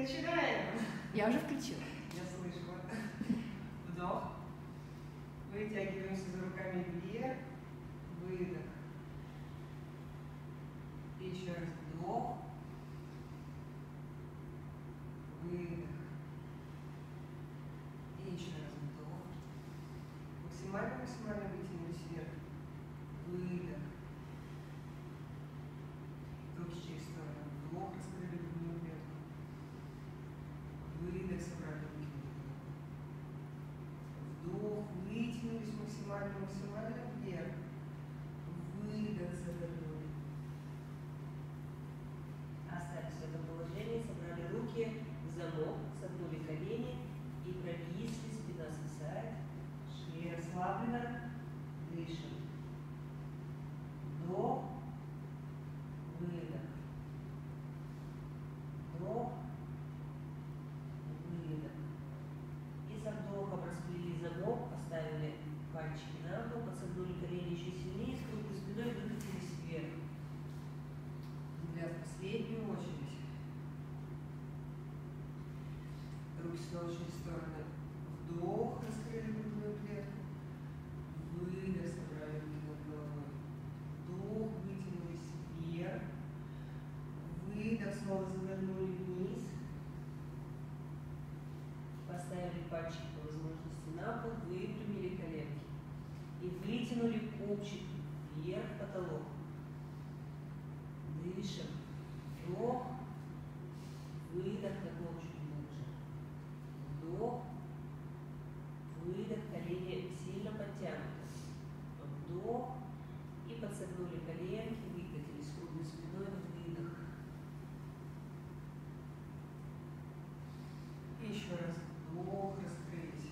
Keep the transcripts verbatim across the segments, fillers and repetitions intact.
Начинаем. Я уже включила. Я слышала. Вдох. Вытягиваемся за руками вверх. Выдох. И еще раз вдох. Выдох. И еще раз вдох. Максимально-максимально вытянулись вверх. Выдох. Руки через сторону. Вдох, раскрыли грудную клетку. Выдох, собрали руки. Вдох, вытянулись максимально-максимально вверх. Выдох, завернули. Остались в этом положении, собрали руки в замок, согнули колени и провисли, спина свисает, шея расслаблена, дышим. Вдох, выдох. Вдох, выдох. И со вдохом расплели замок, поставили пальчики на пол, подсогнули колени еще сильнее, с круглой спиной выкатились вверх. Взгляд в последнюю очередь. Руки снова через стороны. Вдох, раскрыли грудную клетку. Выдох, собрали руки над головой. Вдох, вытянулись вверх. Выдох, снова завернули вниз. Поставили пальчики по возможности на пол, выпрямили коленки. И вытянули пупчик вверх, потолок. Дышим. Вдох. Выдох, наклон чуть глубже. Вдох. Выдох, колени сильно подтянуты. Вдох. И подсогнули коленки, выкатились круглой спиной, выдох. И еще раз вдох, раскрыть.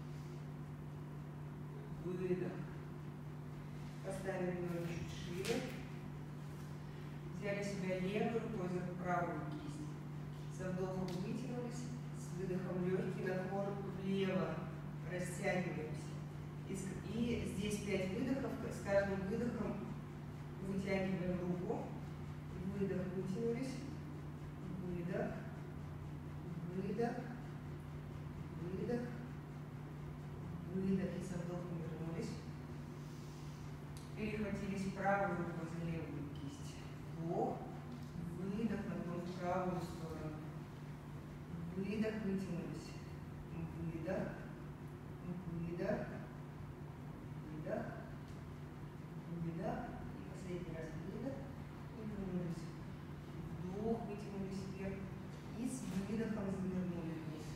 Выдох. Поставили ноги чуть шире. Взяли себя левой рукой за правую кисть. Со вдохом вытянулись, с выдохом легкий наклон влево. Растягиваемся. И здесь пять выдохов. С каждым выдохом вытягиваем руку. Выдох, вытянулись. Выдох. Выдох. Выдох. Выдох. И со вдохом вернулись. Перехватились правой рукой за левую кисть. Вдох. Выдох, наклон в правую сторону. Выдох, вытянулись. Выдох. Выдох. Выдох. Выдох. И последний раз выдох. И вернулись. Вдох, вытянулись вверх. И с выдохом завернули вниз.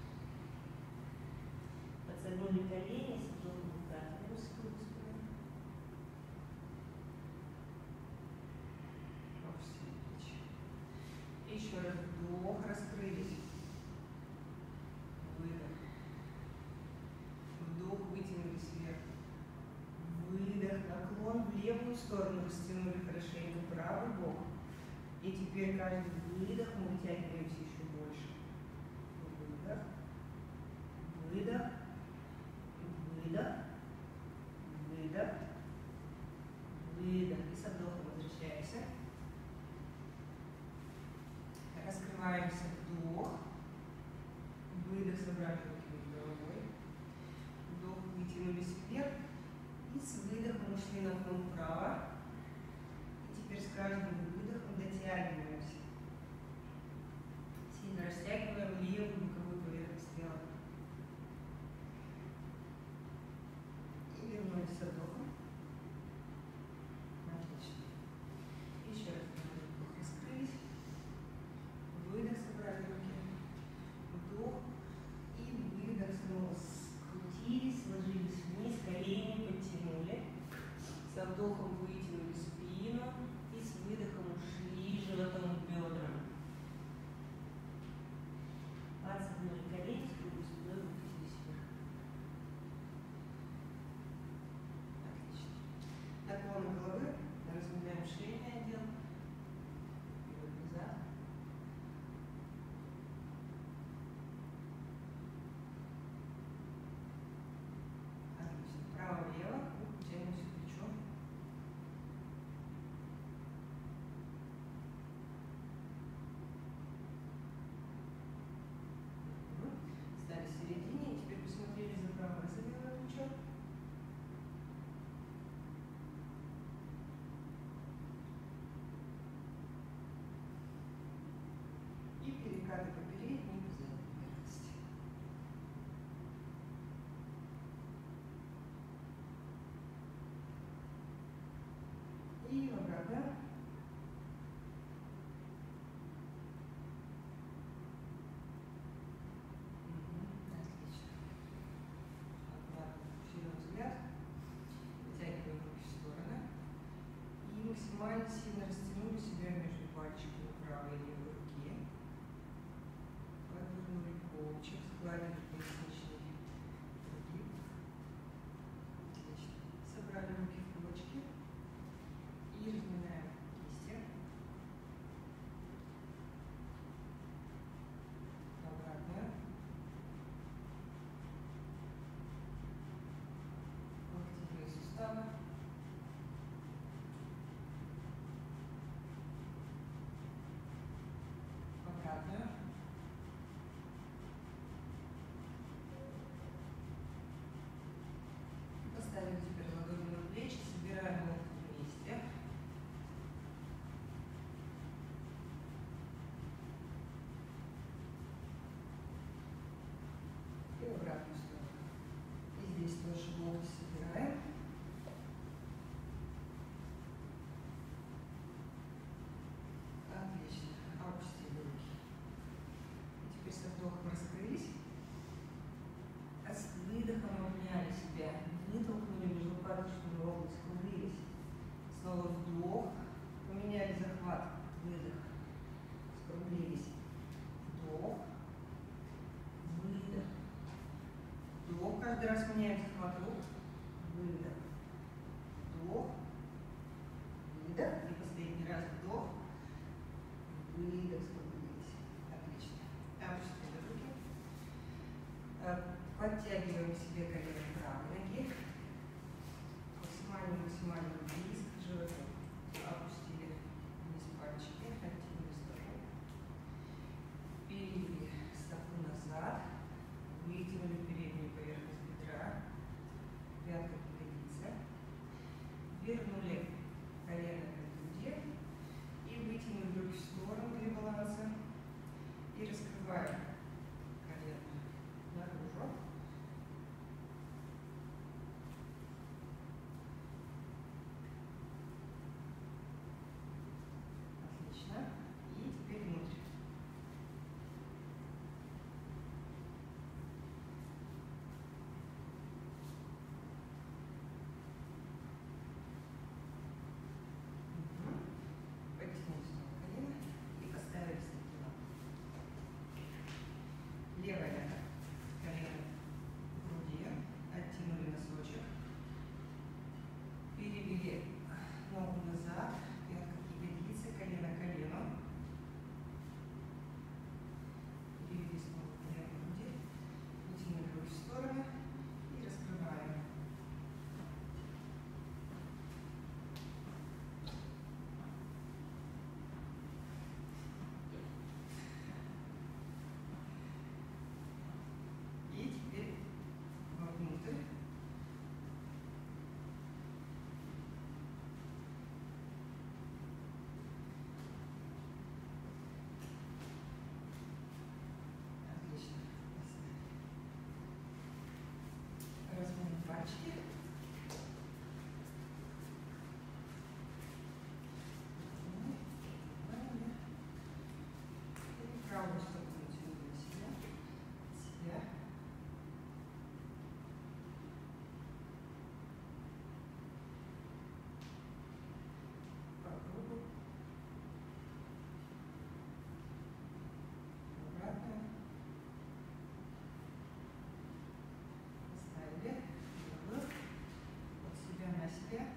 Подсогнули колени, с вдохом вытягиваемся к кругу спины. Опустили плечи. Еще раз вдох, раскрылись. Выдох. Вдох, вытянулись вверх. Выдох, наклон в левую сторону, растянули хорошенько правый бок. И теперь каждый выдох мы вытягиваемся еще больше. Выдох, выдох, выдох, выдох, выдох. И со вдохом возвращаемся. Раскрываемся, вдох. Выдох, собрали руки над головой. Вдох, вытянулись вверх. И с выдохом ушли наклон вправо. И теперь с каждым выдохом дотягиваемся. Сильно растягиваем левую боковую поверхность тела. И вернулись со вдохом. Отлично. Еще раз вдох, раскрылись. Выдох, собрали руки. Вдох. И выдох, снова скрутились, сложились вниз, колени подтянули. Со вдохом вытянули спину и с выдохом ушли животом к бедрам. Подсогнули колени, с круглой спиной выкатились вверх. Отлично. Наклон головы, разминаем шейный отдел. И назад. Отлично. Право-лево, тянемся плечом. разгладили поясничный прогиб. Отлично. Собрали руки в кулачки и разминаем кисти. Обратно. Локтевые суставы. Обратно. Поставим теперь ладони на плечи, собираем локти вместе. И в обратную сторону. И здесь тоже локти собираем. Отлично. Опустили руки. И теперь со вдохом раскрылись. А с выдохом обняли себя. Вытолкнули межлопаточную область, скруглились. Снова вдох. Поменяли захват. Выдох. Скруглились. Вдох. Выдох. Вдох. Каждый раз меняем захват рук. Выдох. Вдох. Выдох. И последний раз вдох. Выдох. Скруглились. Отлично. Опустили руки. Подтягиваем себе колено правой ноги. Максимально-максимально близко к животу. Опустили вниз пальчики. Оттянули стопу. Перевели стопу назад. Вытянули переднюю поверхность бедра. Пятка к ягодице. Вернули колено к груди. И вытянули руки в сторону для баланса. И раскрываем колено наружу. Отлично. И теперь внутрь. Угу. Потянули снова колено и поставили стопу на пол. Левая нога. Колено к груди. Оттянули носочек. Перевели ногу назад. Пятка к ягодице. Колено к колену. Перевели снова колено к груди. Вытянули руки в стороны. И раскрываем. И теперь вовнутрь. Отлично. Разминем пальчики. И правую сторону тянули на себя. Себя. По кругу. Обратно. Поставили. Левую. От себя на себя.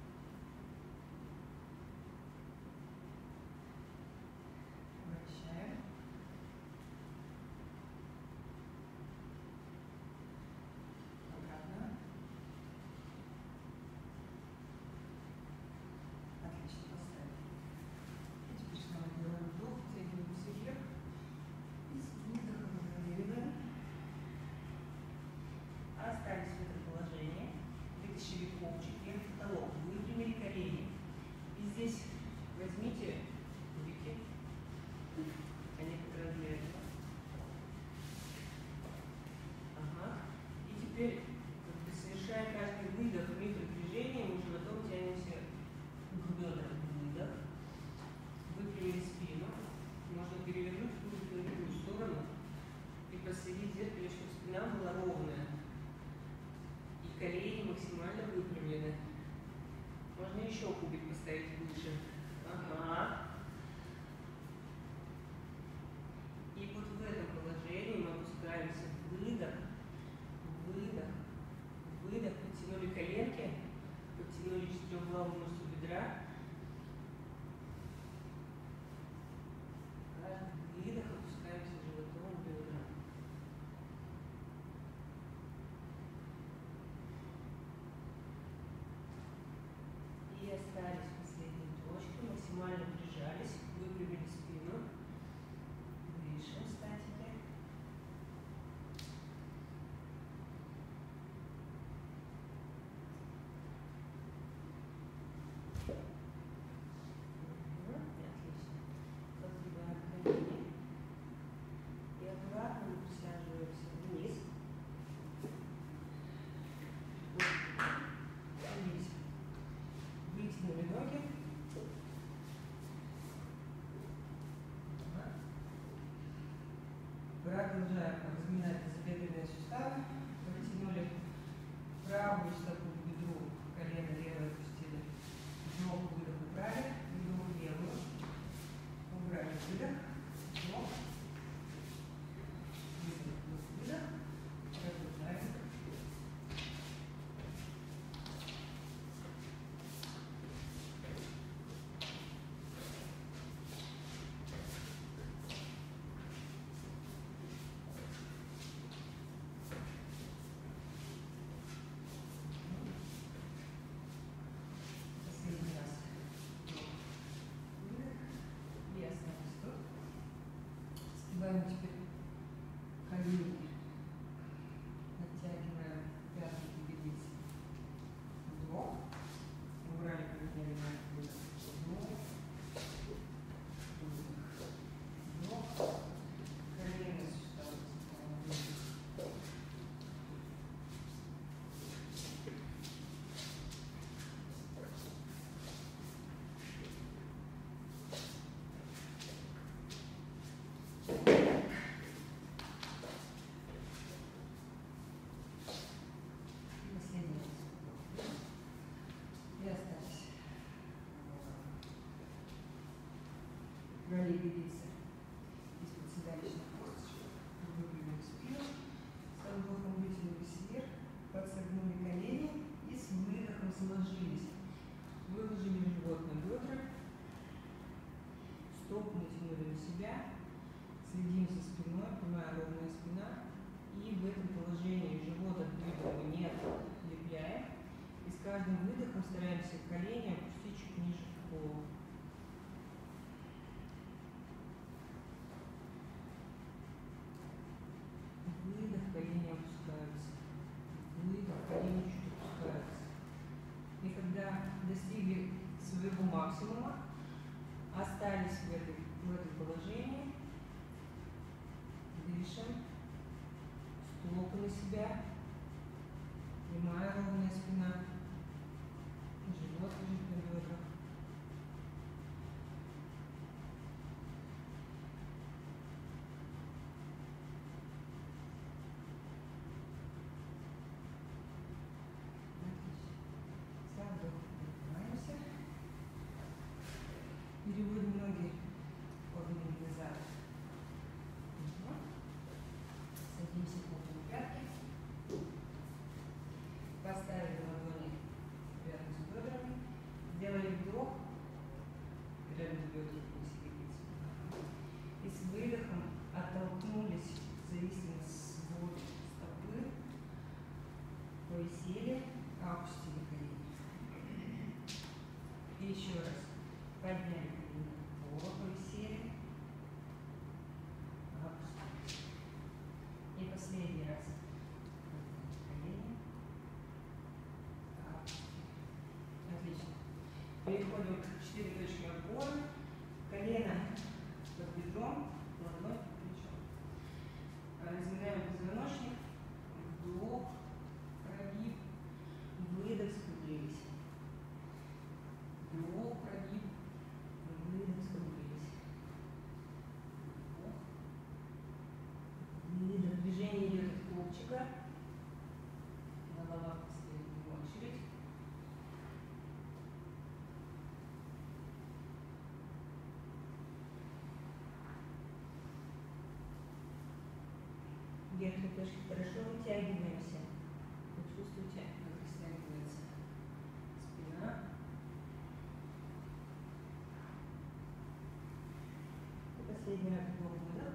Вращаем. Продолжаем разминать тазобедренные суставы. Протянули правую стопу к бедру, колено левое опустили. Вдох, выдох, убрали. Вдох, левую. Убрали, выдох. Вдох. Выдох, вдох, выдох. Продолжаем. Сгибаем теперь колени, оттягиваем пятки ягодицы. Вдох. Убрали колени, выдох. Вдох. Вдох. Колени суставы. Убрали ягодицы из-под седалищных косточек, выпрямили спину, со вдохом вытянулись вверх, подсогнули колени и с выдохом сложились. Выложили живот на бедра, стопы натянули на себя, следим за спиной, прямая ровная спина. И в этом положении живот от бедра мы не отлепляем. И с каждым выдохом стараемся колени опустить чуть ниже в пол. Выдох, колени опускаются. Выдох, колени чуть опускаются. И когда достигли своего максимума, остались в, этой, в этом положении, дышим, стопы на себя, прямая ровная спина, живот лежит на бедрах. Переводим ноги коленями назад. Садимся попой на пятки. Поставили ладони рядом с бедрами. Сделали вдох. Рядом с бедрами и с выдохом оттолкнулись зависимо с свод стопы. Повисели, опустили колени. И еще раз. Подняли колени к полу, повисели, опустили. И последний раз. Колени, опустили. Отлично. Переходим к четыре точки опоры. Колено под бедром, ладонь под плечом. Разминаем позвоночник. Вдох, прогиб, выдох, скруглились. Вдох, прогиб. Выдох, скруглились. Выдох. Движение идет от копчика. Голова в последнюю очередь. Верхние точки хорошо вытягиваемся. Почувствуйте, как растягивается спина. Последний раз вдох, выдох.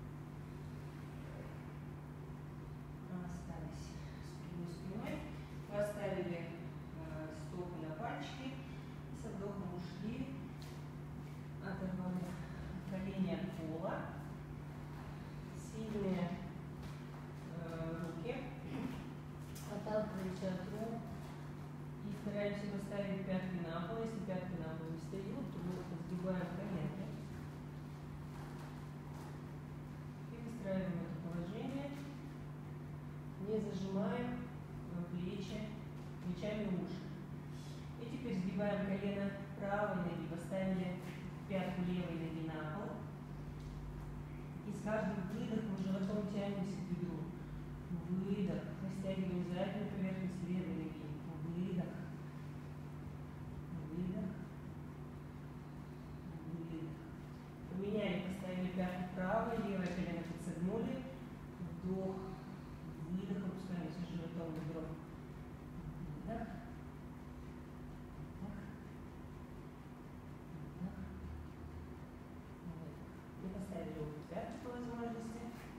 Остались спину спиной. Поставили э, стопы на пальчики. И со вдохом ушли. Оторвали колени от пола. Сильные э, руки. Отталкиваемся от рук. И стараемся поставить пятки на пол. Если пятки на пол не встают, то мы сгибаем коленки. каждым выдохом животом тянемся к бедру. Выдох. Растягиваем заднюю поверхность левой ноги. Выдох. Выдох. Выдох. Поменяли, поставили пятку вправо, левое колено подсогнули. Вдох. Выдох. Опускаемся животом к бедру. Выдох. И поставили руку в пятку по возможности.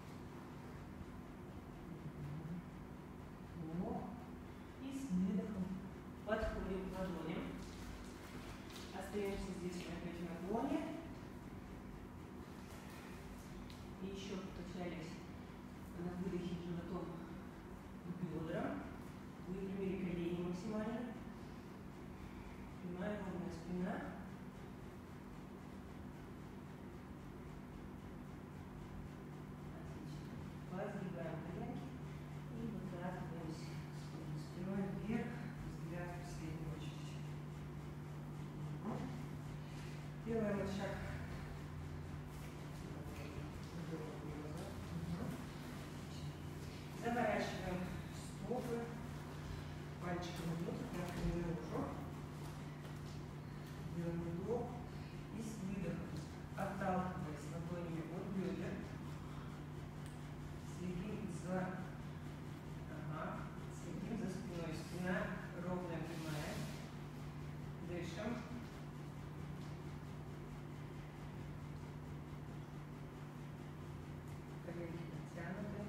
Вдох. И с выдохом подходим к ладоням. Остаемся здесь опять в наклоне. И еще покачались на выдохе животом к бедрам. Выпрямили колени максимально. Прямая ровная спина. Подгибаем коленки и выкатываемся спиной вверх, взгляд в последнюю очередь. Делаем вот шаг. Заворачиваем стопы пальчиками внутрь, прямо наружу. Делаем вдох и с выдохом, отталкиваясь ладонями от бедер. Следим за, ага, следим за спиной. Спина ровная, прямая. Дышим. Коленки подтянуты.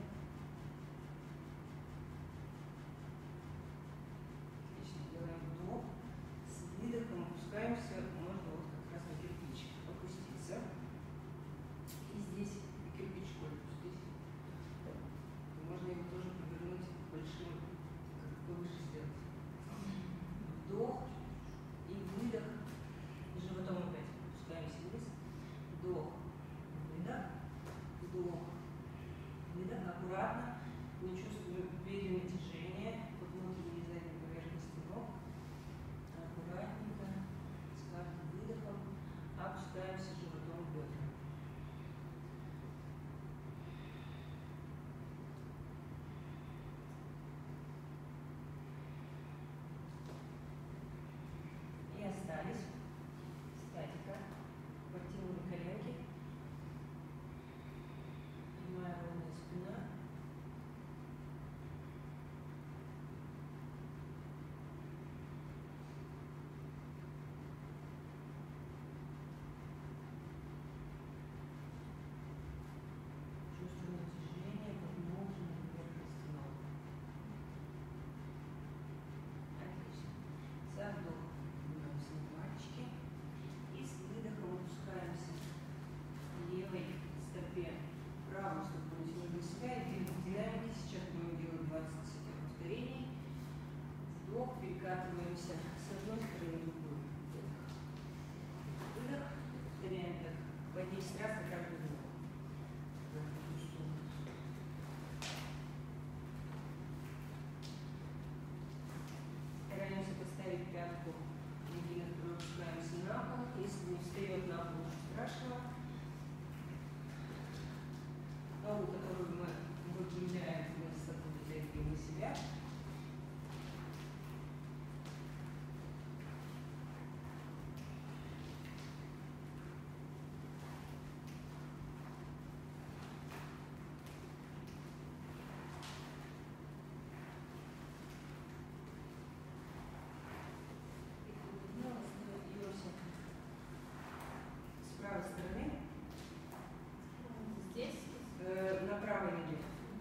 Отлично. Делаем вдох. С выдохом опускаемся. Можно вот как раз на кирпич опуститься. И здесь кирпичком опустить. Можно его тоже повернуть большим, как повыше сделать. Вдох и выдох. И животом опять опускаемся вниз. Вдох, выдох, вдох, выдох. Аккуратно. Не чувствуем бедренное тяжение по внутренней и задней поверхности ног. Аккуратненько, с каждым выдохом опускаемся животом в бедра. И остались. Статика. Подтянули коленки. Прямая ровная спина. Чувствуем натяжение под внутренней поверхностью ног. Отлично. За вдох поднимаемся на пальчики. И с выдохом опускаемся левой стопе. Правую стопу натянули на себя. И в динамике сейчас будем делать двадцать повторений. Вдох, перекатываемся с одной стороны в другую. Выдох. Повторяем так по десять раз на каждый вдох. Стараемся поставить пятку ноги, на которую опускаемся на пол. Если не встает на пол, ничего страшного. Ногу, которую мы выпрямляем, мы с собой дотягиваем на себя. С правой стороны. Здесь? Э, на правой ноге.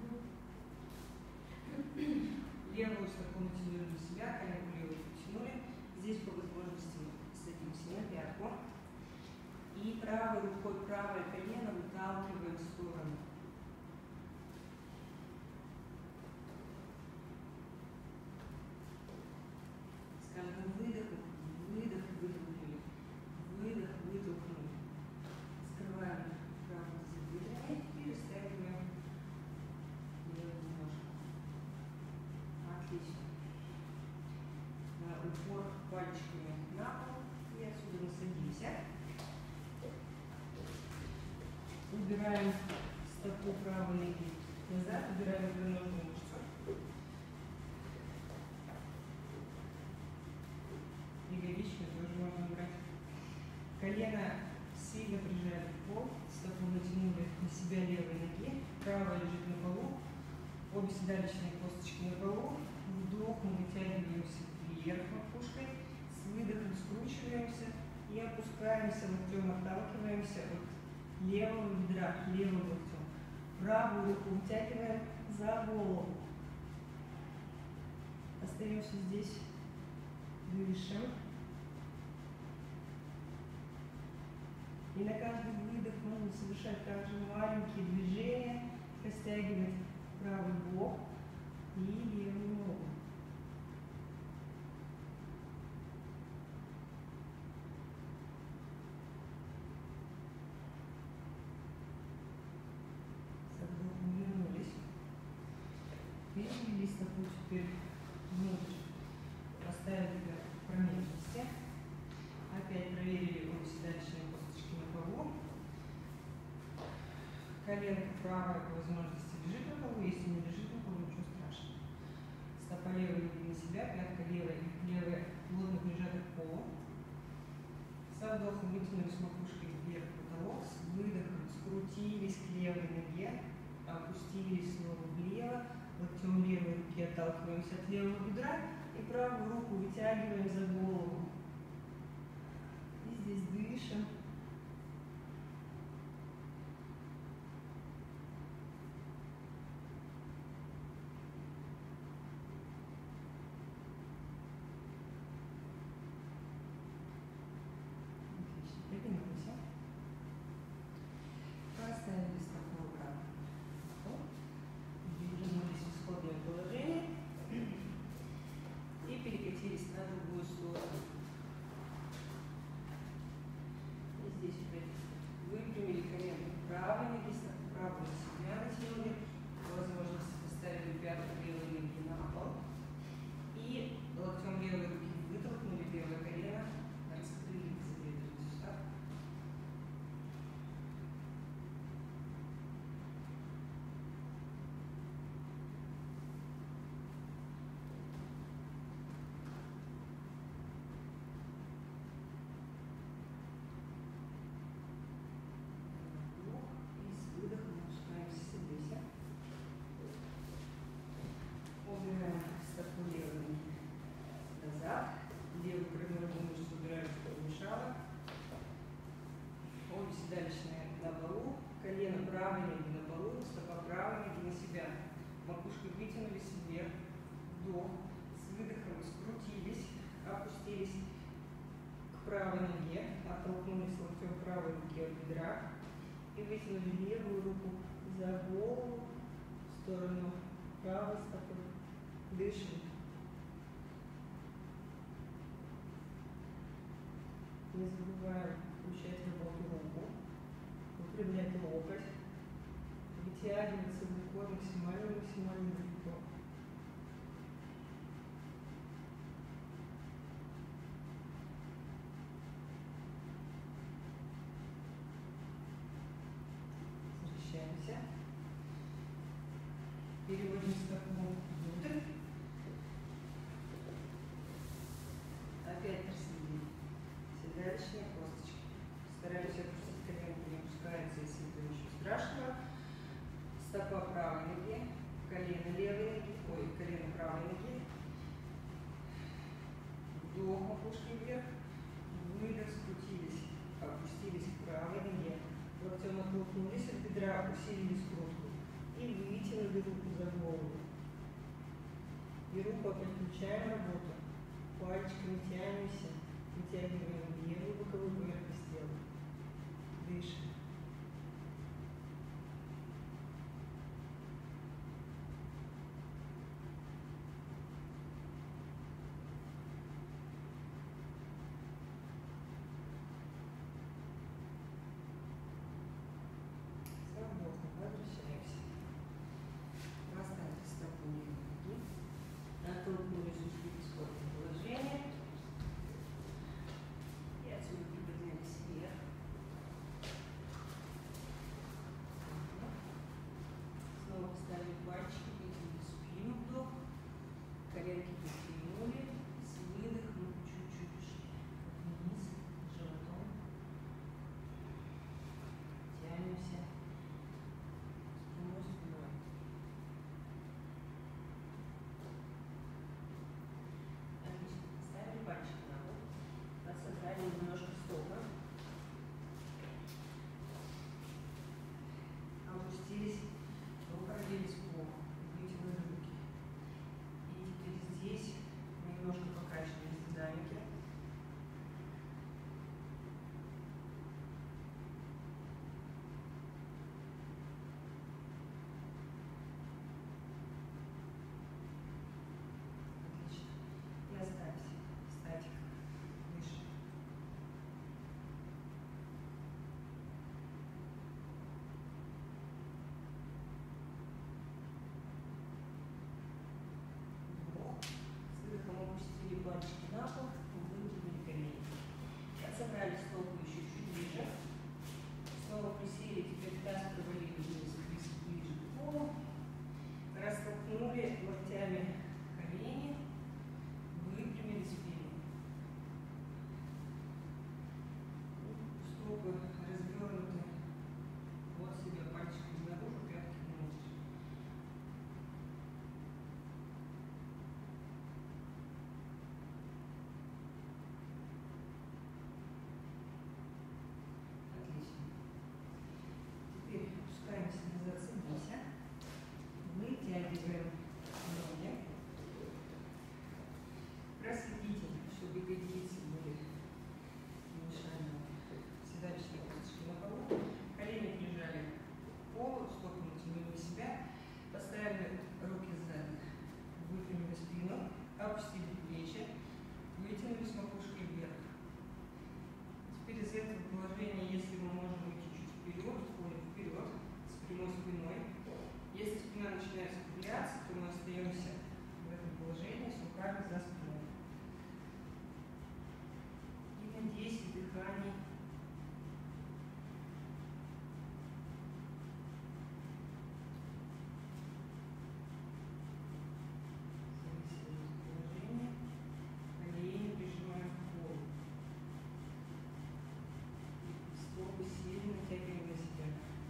Левую стопу натянули на себя, коленку левую потянули. Здесь по возможности садимся на пятку. И правой рукой правое колено выталкиваем в сторону. С каждым выдохом, выдох, выдохнули. Выдох, выдохнули. Скрываем правую за бедрами и растягиваем левую ножку. Отлично. Упор пальчиками на пол и отсюда мы садимся. Убираем стопу правой ноги назад, убираем икроножную мышцу. Ягодичную тоже можно убрать. Колено сильно прижали в пол, стопу натянули на себя левой ноги, правая лежит на полу, обе седалищные косточки на полу. Вдох, мы вытягиваемся вверх макушкой, с выдохом скручиваемся и опускаемся, локтем отталкиваемся от левого бедра, левым локтем. Правую руку вытягиваем за голову. Остаемся здесь, дышим. И на каждый выдох можно совершать также маленькие движения, растягивать правый бок и левую ногу. Со вдохом вернулись. Перевели стопу теперь внутрь. Поставили ее в промежности. Опять проверили обе седалищные косточки на полу. Коленка правая по возможности лежит на полу, если не лежит на полу, ничего страшного. Стопа левой ноги на себя, пятка левая, левая плотно прижата к полу. Со вдохом вытянулись макушкой вверх в потолок, с выдохом скрутились к левой ноге, опустились снова влево, локтем левой руки отталкиваемся от левого бедра и правую руку вытягиваем за голову. И здесь дышим. Поднимемся. Поставили стопу обратно. Вернулись в исходное положение. И перекатились на другую сторону. И здесь опять выпрямили колено правой ноги, стопу правую на себя натянули. По возможности поставили пятку левой ноги на пол. И локтем левой руки вытолкнули левое колено. Раскрыли тазобедренный сустав. Вдох и с выдохом опускаемся вниз. Убираем стопу левой ноги назад. Левую икроножную мышцу убираем, чтобы мешало. Обе седалищные на полу. Колено правой ноги на полу, стопа правой ноги на себя. Макушкой вытянулись вверх. Вдох. С выдохом скрутились, опустились к правой ноге, оттолкнулись локтем правой руки от бедра и вытянули левую руку за голову в сторону правой стопы. Дышим. Не забываем включать работу руку, выпрямлять локоть, вытягиваться далеко, максимально-максимально далеко. Возвращаемся. Переводим стопу внутрь. Опять рассмотрим седалищные косточки. Стараемся опустить коленку, не опускается, если это ничего страшного. Стопа правой ноги, колено левой ноги, ой, колено правой ноги. Вдох макушкой вверх, выдох, скрутились, опустились к правой ноге. Локтем оттолкнулись от бедра, усилили скрутку и вытянули руку за голову. И руку подключаем работу. Пальчиками тянемся, вытягиваем левую боковую поверхность тела. Дышим. Свободно возвращаемся. Поставьте стопу левой ноги. Оттолкнулись, ушли в исходное положение. И отсюда приподнялись вверх. на пол, выпрямили колени. Собрали стопы еще чуть ближе. Снова присели, теперь таз провалили вниз, ближе, ближе к полу. Растолкнули локтями колени, выпрямили спину. Стопы развернуты от себя, пальчиками наружу, пятки внутрь. Отлично. Теперь опускаемся назад, садимся. Вытягиваем ноги. Просветите, чтобы ягодицы были не мешали седалищные косточки на полу. Колени прижали к полу, стопы натянули на себя. Поставили руки сзади. Выпрямили спину, опустили плечи, вытянулись макушкой вверх. Теперь из этого положения, если мы можем уйти чуть вперед, уходим вперед с прямой спиной. Если спина начинает скругляться, то мы остаемся в этом положении с руками за спиной. И на десять дыханий положение. Колени прижимаем к полу. Стопы сильно натягиваем на себя.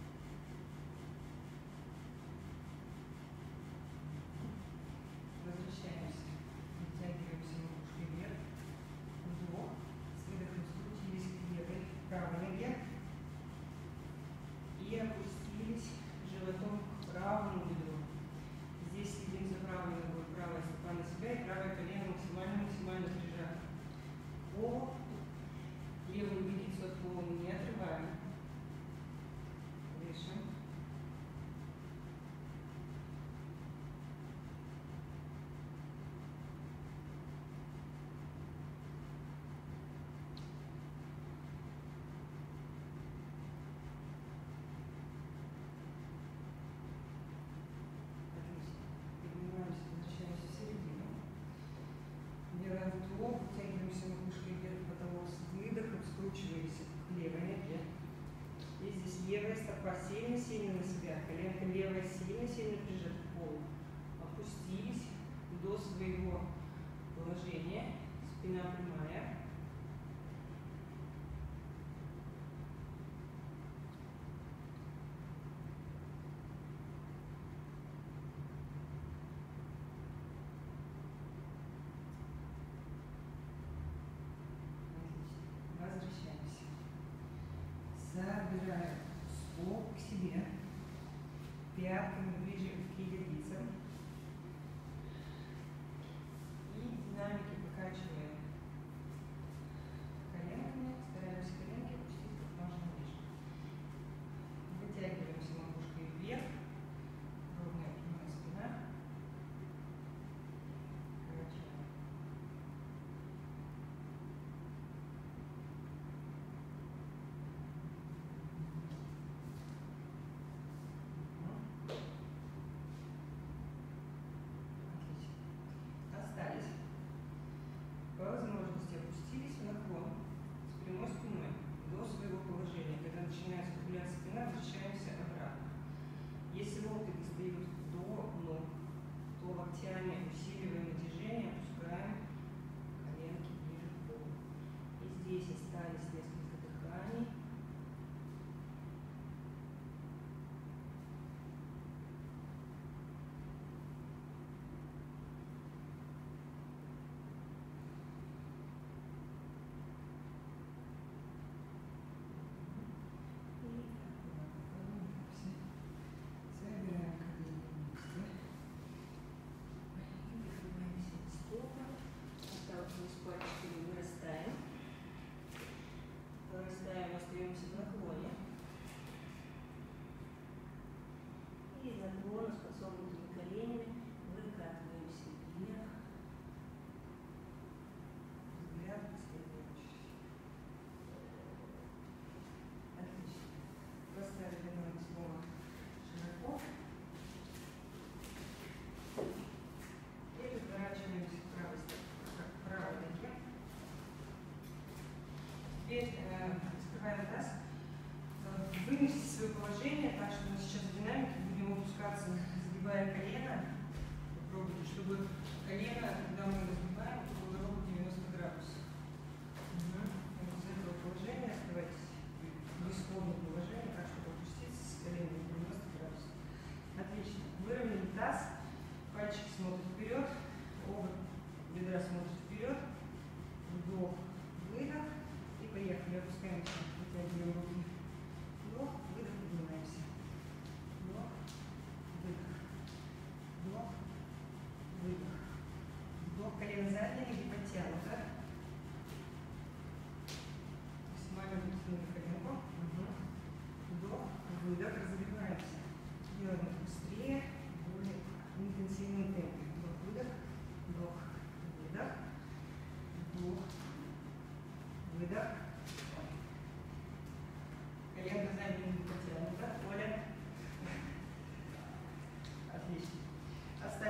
Возвращаемся. Вытягиваемся макушкой вверх. Вдох. С выдохом скрутились к левой, правой ноге. И опустились животом к правому бедру. Здесь следим за правой ногой. Правая стопа на себя и правое колено максимально-максимально прижато к полу. Левую ягодицу от пола мы не отрываем. Дышим. Отлично. Поднимаемся, возвращаемся в середину. Делаем вдох, вытягиваемся макушкой вверх в потолок с выдохом, скручиваемся к левой ноге. И здесь левая стопа сильно-сильно на себя, коленка левая сильно-сильно прижата к полу. Опустились до своего положения, спина прямая. Возвращаемся. Забираем стоп к себе. Пятками ближе к ягодицам. И динамики покачиваем коленками. Стараемся коленки опустить как можно ниже. Вытягиваемся макушкой вверх. Ровная прямая спина. Качаем. Остались. По возможности опустились в наклон с прямой спиной до своего положения. Когда начинает скругляться спина, возвращаемся обратно. Если локти достают до ног, то локтями усиливаем натяжение, опускаем коленки ближе к полу. И здесь остались несколько дыханий. Забираем колени вместе. Поднимаемся на стопы. Отталкиваясь пальчиками, вырастаем. Вырастаем, остаемся в наклоне. И из наклона с подсогнутыми коленями выкатываемся вверх. Взгляд последующий. Отлично. Поставили ноги снова широко. И разворачиваемся к правой, к правой ноге.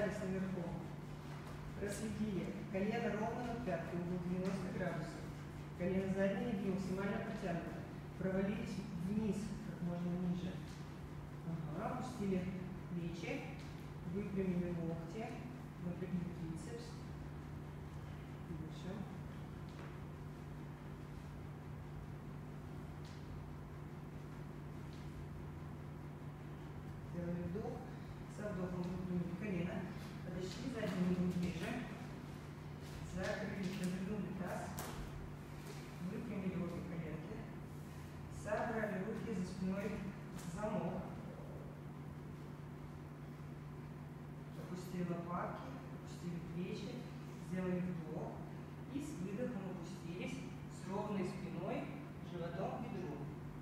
остались наверху. Проследили. Колено ровно над пяткой, угол девяносто градусов. Колено заднее ноги максимально протянуто. Провалились вниз, как можно ниже. Ага, опустили плечи, выпрямили локти, напрягли трицепс. Дышим. Сделали вдох. Со вдохом выпрямили колено. Подошли задним углом ближе. Закрыли, развернули таз. Выпрямили обе коленки. Собрали руки за спиной в замок. Опустили лопатки, опустили плечи. Сделали вдох. И с выдохом опустились с ровной спиной, животом к бедру.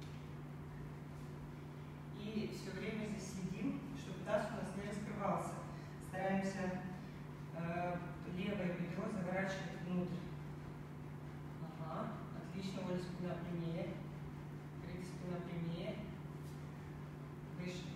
И все время здесь следим, чтобы таз у нас не раскрывался. Стараемся э, левое бедро заворачивать внутрь. Ага, отлично, Оля, спина прямее. Крыть, спина прямее. Выше.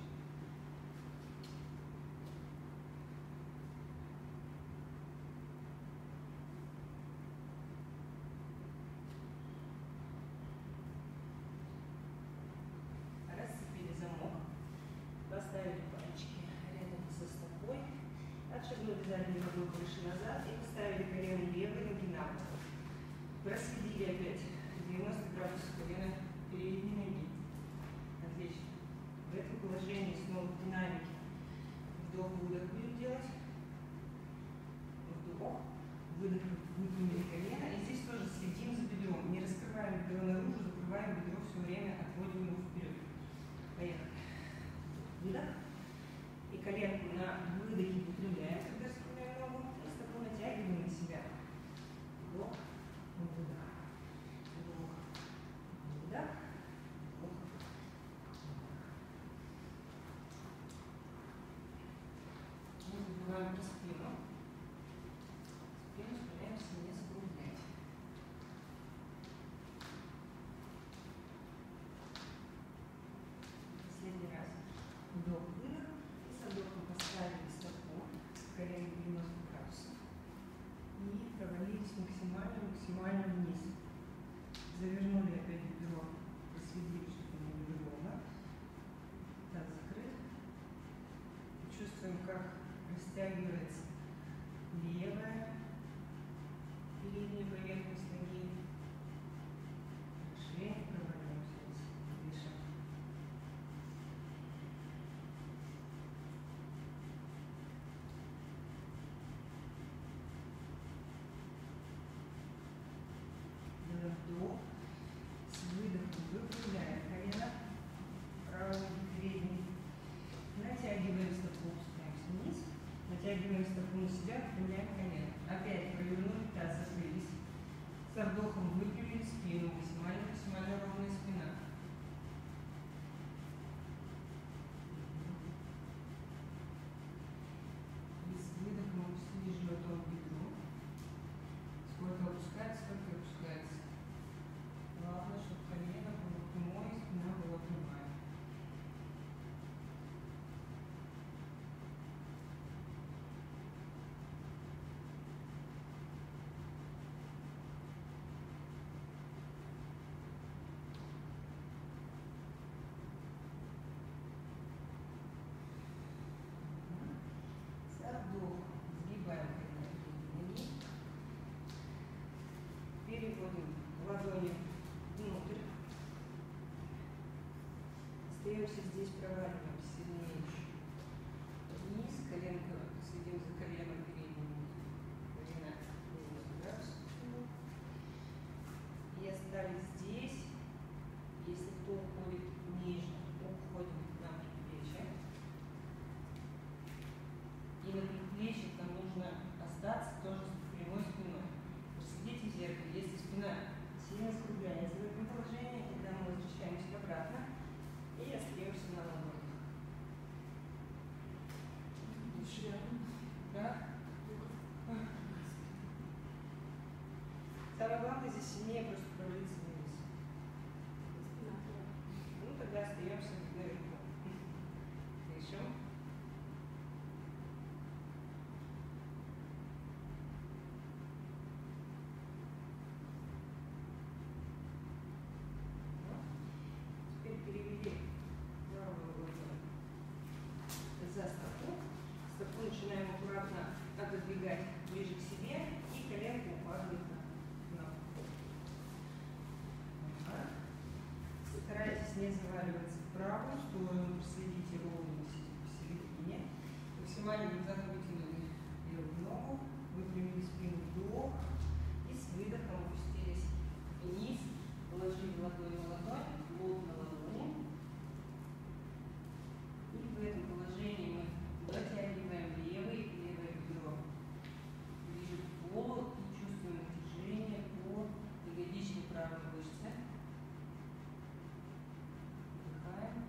Расцепили замок. Поставили пальчики рядом со стопой. Отшагнули задней ногой выше назад и поставили колено левой ноги на пол. Проследили опять девяносто градусов колена передней ноги. Отлично. В этом положении снова в динамике. Вдох-выдох будем делать. Вдох. Выдох, выпрямили колено. И здесь тоже следим за бедром. Не раскрываем бедро наружу, закрываем бедро все время, отводим его вперед. Поехали. Выдох. И коленку на выдохе выпрямляем, когда раскрываем ногу. И стопу натягиваем на себя. Вдох. Выдох. Вдох. Выдох. Вдох. Мы забываем про спину. Спину стараемся не скруглять. Последний раз. Вдох, выдох. И со вдохом поставили стопу, колено девяносто градусов. И провалились максимально, максимально вниз. Завернули опять бедро. Проследили, чтобы оно было ровно. Так, закрыт. Чувствуем, как растягивается левая передняя поверхность ноги. Шея, проваливаемся вниз. Дышим. Делаем вдох. С выдохом выпрямляем колено. Правый передний. Натягиваем стопу, опускаемся вниз. Натягиваем стопу на себя, выпрямляем колено. Опять провернули таз, закрылись. Со вдохом выпрямили спину. Максимально, максимально ровная спина. И с выдохом опустили животом к бедру. Сколько опускается, столько опускается. Главное, чтобы колено было прямое, спина была прямая. Со вдохом сгибаем колено ноги. Переводим ладони внутрь. Остаемся здесь, проваливаемся сильнее еще. Вниз, коленка, следим за коленом передним. Колено девяносто градусов. И остались здесь. Если кто уходит ниже, уходим на предплечье. И на предплечье нам нужно остаться тоже с прямой спиной. Посмотрите в зеркало, если спина сильно скругляется в этом положении, тогда мы возвращаемся обратно и остаемся на ладонях. Да? Самое главное здесь сильнее просто провалиться вниз. Ну тогда остаемся наверху. Дышим. отодвигать ближе к себе, и коленка упадает на пол. Ага. Старайтесь не заваливаться в правую сторону, следите ровно посередине. Максимально назад вытянули левую ногу, выпрямили спину, вдох, и с выдохом опустились вниз, положили ладонь на ладонь, лоб на ладони. И в этом положении мы дотягиваем левый, левое бедро ближе к полу и чувствуем натяжение по ягодичной правой мышце. Вдыхаем.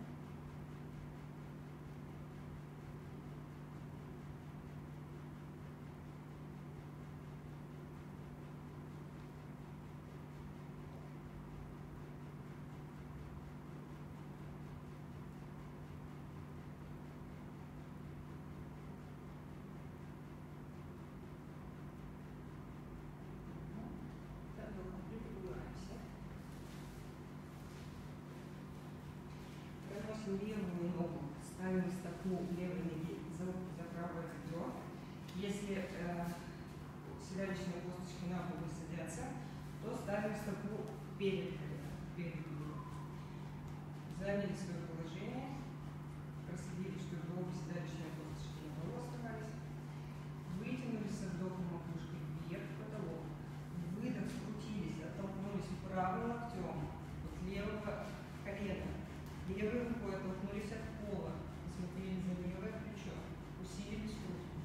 Левую ногу ставим стопу левой ноги за, за правое бедро. Если э, седалищные косточки на пол не садятся, то ставим стопу перед коленом, перед бедром. Заняли свое положение, проследили, чтобы оба седалищные косточки на полу оставались. Вытянулись со вдохом макушкой вверх в потолок. Выдох, скрутились, оттолкнулись правым локтем от левого колена. Левой рукой оттолкнулись от пола, посмотрели за левое плечо, усилили скрутку.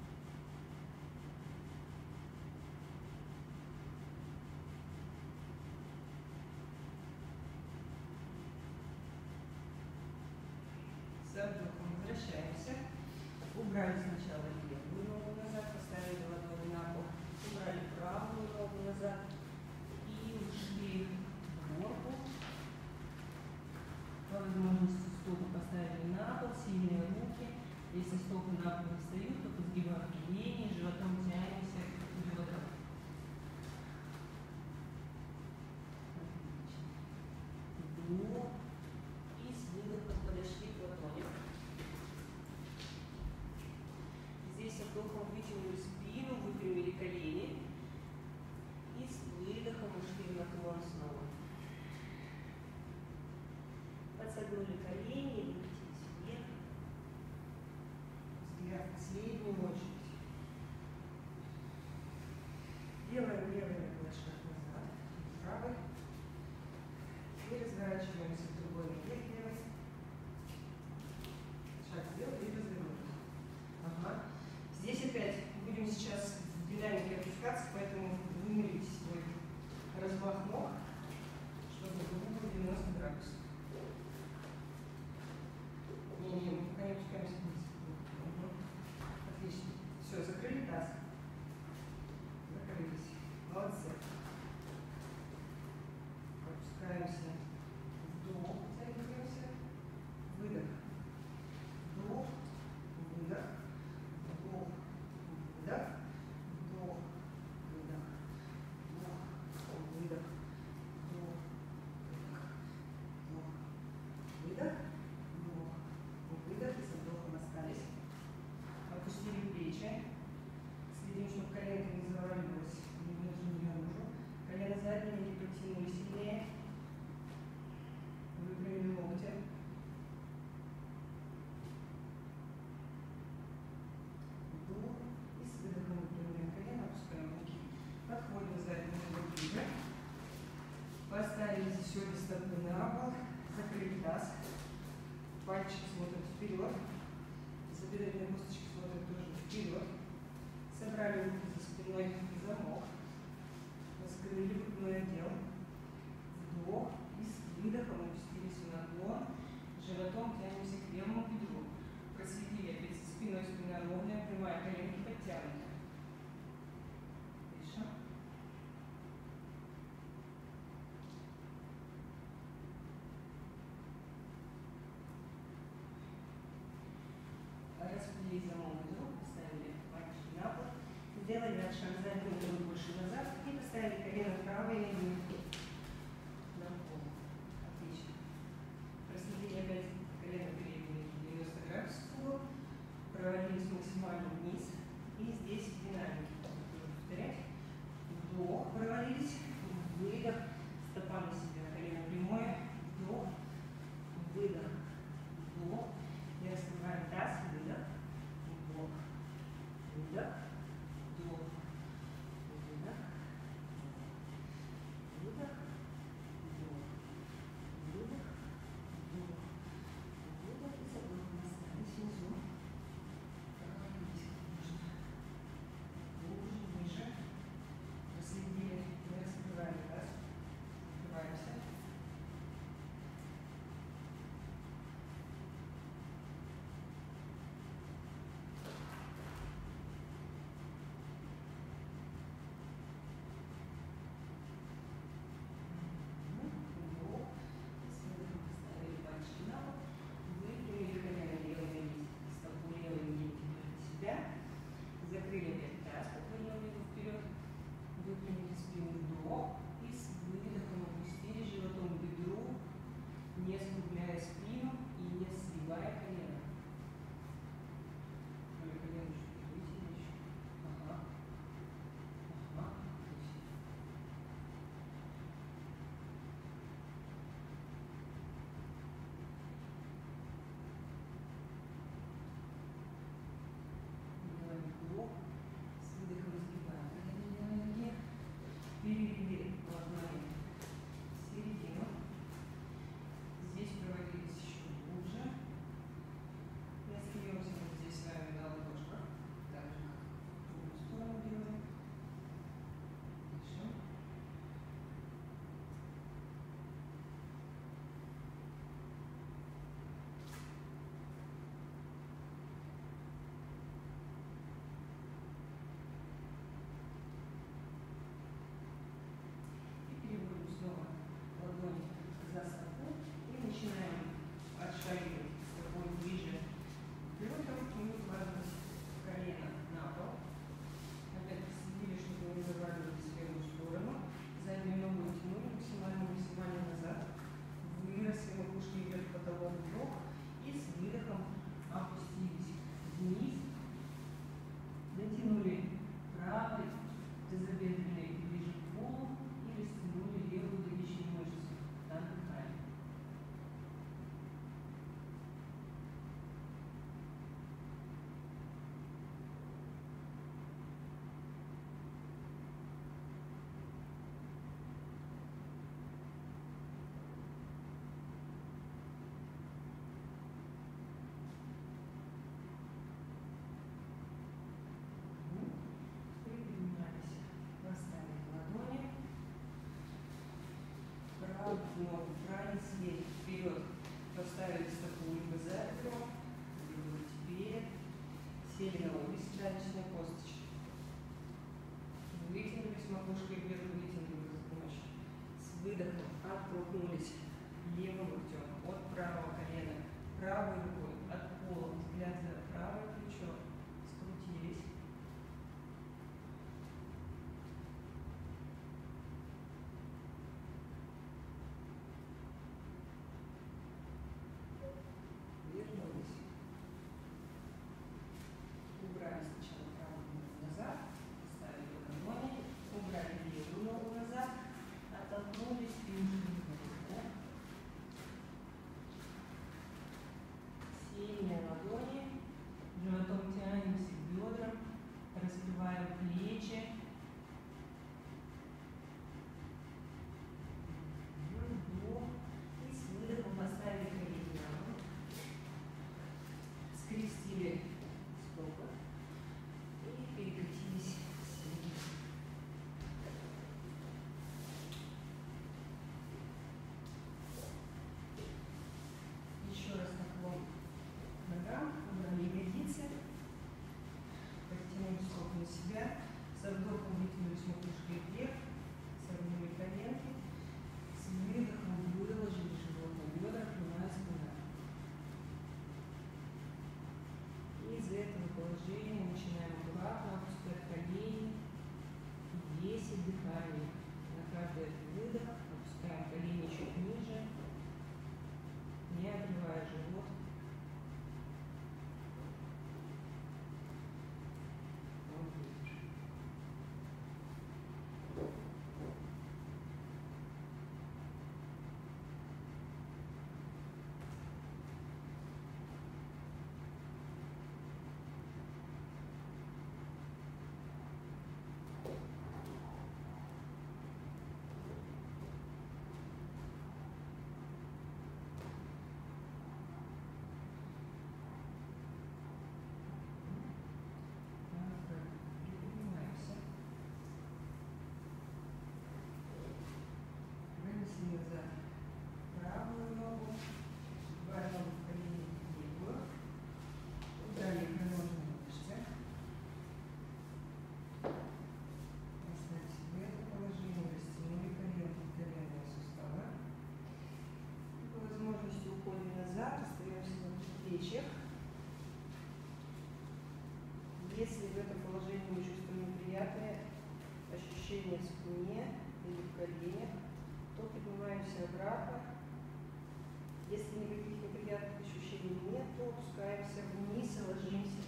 Со вдохом возвращаемся. Убрали сначала левую ногу назад, поставили ладони на пол, убрали правую ногу назад и ушли в горку. По возможности стопы поставили на пол, сильные руки. Если стопы на пол не встают, то подгибаем колени, животом тянемся к бедрам. Отлично. Вдох. И с выдохом подошли к ладоням. Здесь со вдохом вытянули спину, выпрямили колени. И с выдохом ушли в наклон снова. Подсогнули колени, выкатились вверх. Взгляд в последнюю очередь. Делаем левый ногой шаг назад, правый. И разворачиваемся в другой ноге левой. Шаг сделали и развернулись. Ага. Здесь опять будем сейчас в динамике опускаться, поэтому вымерите свой размах ног, чтобы было девяносто градусов. Не-не, мы пока не опускаемся вниз. Угу. Отлично. Все, закрыли таз. Закрылись. Молодцы. Опускаемся. Вдох, затягиваемся. Выдох. Вдох, выдох. Вдох, выдох. Вдох, выдох. Вдох, выдох. Вдох, выдох. Вдох, выдох. Выдох, и со вдохом остались. Опустили плечи. Следим, чтобы коленка не заваливалась ни внутрь, ни наружу. Колено задние ноги подтянули сильнее. Выпрямили локти. Вдох. И с выдохом выпрямляем колено, опускаем руки. Подходим сзади немного ближе. Поставили здесь обе стопы на пол. Закрыли таз. Пальчики смотрят вперед, забедренные косточки смотрят тоже вперед. Собрали руки за спиной в замок. Раскрыли грудной отдел. Вдох и с выдохом опустились в наклон. Животом тянемся к левому бедру. Проследили опять за спиной, спина ровная, прямая, коленки подтянуты. Дышим. Распределили замок бедро, поставили пальчики на пол, сделали шаг задним, чуть больше назад и поставили колено правой ноги на пол. Отлично. Проследили опять колено передней девяносто градусов, провалились максимально вниз и И здесь динамики. Повторять. Вдох, провалились. Выдох. Стопа на себя, колено прямое. Вдох. Выдох. Вдох. И раскрываем таз. Выдох. Вдох. Выдох. Вдох. Выдох. Выдох. Вдох. Выдох. Вдох. Выдох. И забудем остались внизу. Провалились, конечно. Глубже, ниже. Последние. Мы раскрываем таз. Открываемся. Закрыли опять таз, поклонили его вперед, выпрямили спину, вдох, и с выдохом опустили животом к бедру, не скругляя спину и не сгибая колено. Колено чуть вытяни еще. Ага. Ага. Делаем вдох, с выдохом сгибаем колено ноги, перевели ладони в середину. Здесь провалились еще глубже. И остаемся вот здесь с вами на ладошках, так же как в другую сторону делаем. Дышим. И переводим снова ладони за стопу и начинаем отшагивать стопой ближе к бедрам и укладывать колено на пол. Опять проследили, чтобы не заваливались в левую сторону. Заднюю ногу тянули максимально-максимально назад. Выросли макушкой вверх, потолок, вдох. И с выдохом опустились вниз. Дотянули правый тазобедренный ближе к полу и растянули левую давичную мышцу. Отдыхаем. Приподнимались. Поставили ладони. Правую ногу, правый след вперед. Поставили стопу либо за бедро, либо теперь. Сели на обе седалищные косточки. Вытянулись макушкой вверх, вытянули мощь. С выдохом оттолкнулись левым локтем от правого колена, правой рукой от пола, взгляд за правое плечо. Скрутились. Вернулись. Убрали сначала правую ногу назад, поставили ладони, убрали левую ногу назад, оттолкнулись и ушли вверх. Сели на ладони, животом тянемся к бедрам, раскрываем плечи. Вдох. И с выдохом поставили колени на пол. Скрестили стопы и перекатились в середину. Еще раз наклон к ногам, убрали ягодицы, подтянули стопы на себя, со вдохом вытянулись макушкой вверх, согнули коленки, с выдохом выложили живот на бедра, прямая спина. И из этого положения начинаем аккуратно опускать колени, десять дыханий. На каждый выдох опускаем колени чуть ниже, не отрывая живот. в этом положении мы чувствуем неприятные ощущения в спине или в коленях, то поднимаемся обратно. Если никаких неприятных ощущений нет, то опускаемся вниз и ложимся.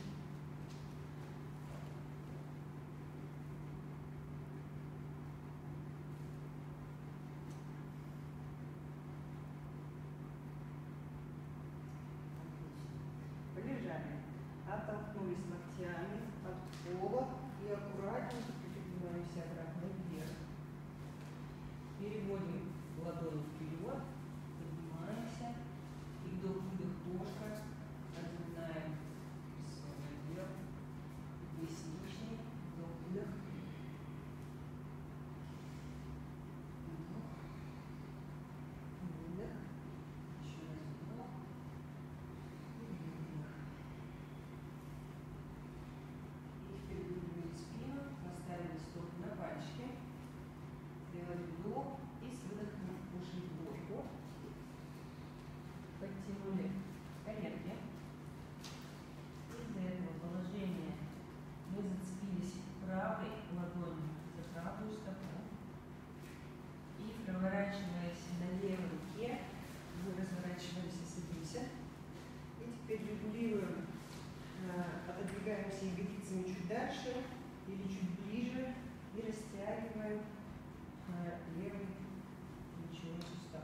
Полежали. Оттолкнулись локтями от пола и аккуратненько поднимаемся обратно вверх. Переводим ладони вперед, поднимаемся и вдох-выдох тоже разминаем свой отдел, поясничный, вдох-выдох, вдох, выдох, еще раз вдох и выдох. И теперь выпрямили спину, поставили стопы на пальчики, сделали вдох и с выдохом ушли в горку. Подтянули коленки. Из этого положения мы зацепились правой ладонью за правую стопу. И проворачиваясь на левой руке, мы разворачиваемся, садимся. И теперь регулируем, отодвигаемся ягодицами чуть дальше или чуть ближе и растягиваем левый плечевой сустав.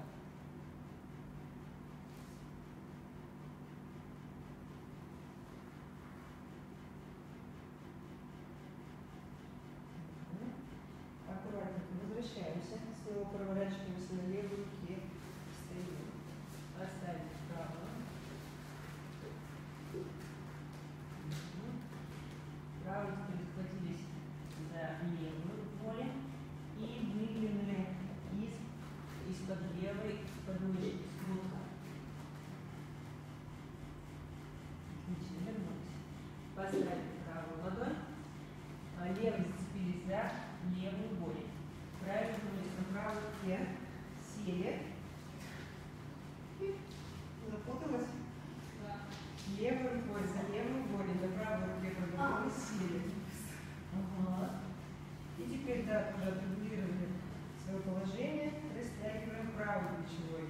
Аккуратненько возвращаемся, снова проворачиваемся на левой руке, встаем, оставили правую. Правой теперь схватились за левую поле и выглянули из, из-под левой подмышки, с грудка. Отлично, вернулись. Поставили правую ладонь, а левой зацепились за левую голень. Правильно вернулись на правой руке, сели и запуталась. Левой рукой за левую голень, на правой руке повернулись, сели. Ага. И теперь, да, уже отрегулировали свое положение, растягиваем правый плечевой.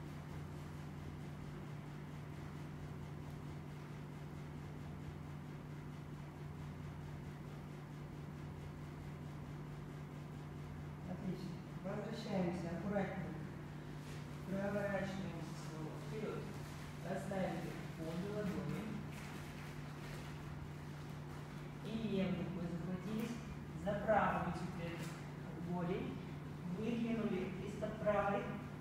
Отлично. Возвращаемся аккуратненько. Проворачиваемся снова вперед. Поставили обе ладони. И левой рукой захватились за правую теперь голень. Выдвинули из-под правой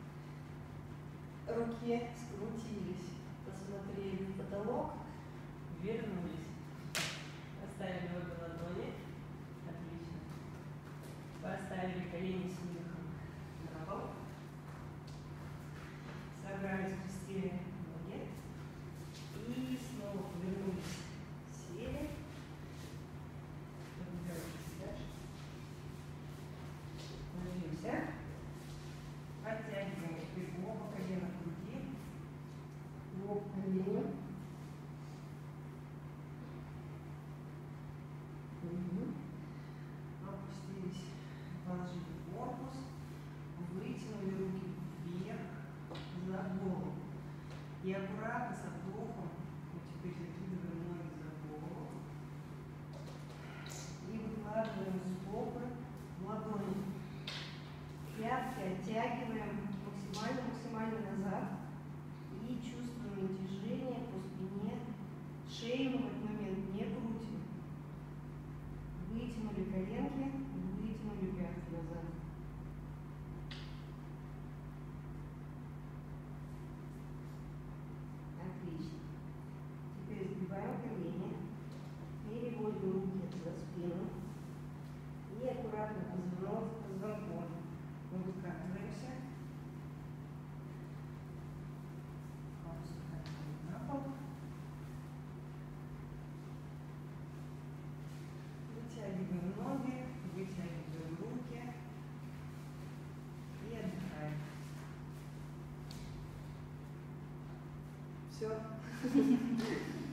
руки, скрутились, посмотрели в потолок, вернулись. Поставили обе ладони. Отлично. Поставили колени с выдохом на пол. Собрали, скрестили ноги. И снова повернулись. Сели. Поднимаемся дальше. Ложимся. Подтягиваем теперь оба колена к груди. Лоб к коленю. Угу. Опустились, положили корпус, вытянули руки вверх, за голову. И аккуратно со вдохом, вот теперь закидываем ноги за голову. И выкладываем стопы в ладони. Пятки оттягиваем максимально-максимально назад. И чувствуем натяжение по спине. Шею мы в этот момент не крутим. Вытянули коленки, вытянули пятки назад. Отлично. Теперь сгибаем колени, переводим руки за спину и аккуратно позвонок с позвонком. Мы выкатываемся. Опускаем на пол. Вытягиваем ноги, вытягиваем руки и отдыхаем. Все.